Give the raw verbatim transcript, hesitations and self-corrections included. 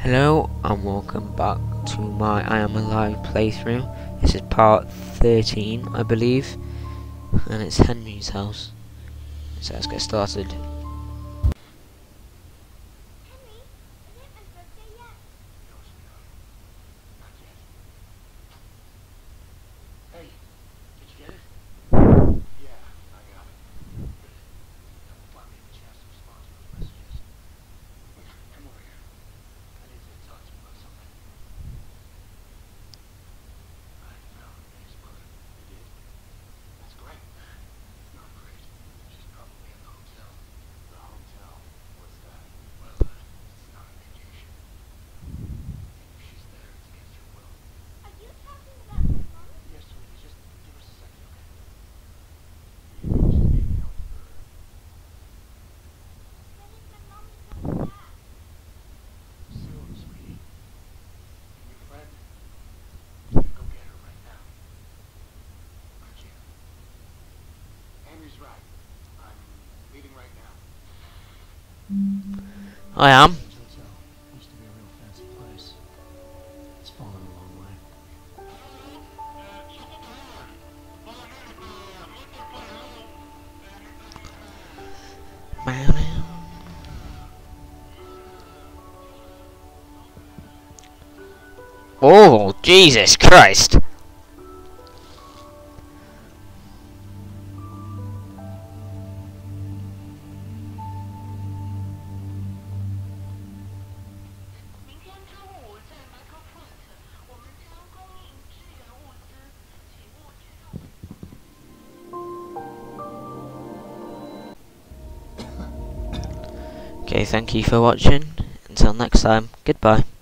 Hello and welcome back to my I Am Alive playthrough. This is part thirteen, I believe, and it's Henry's house. So let's get started. I am. Oh, Jesus Christ! Okay, thank you for watching. Until next time, goodbye.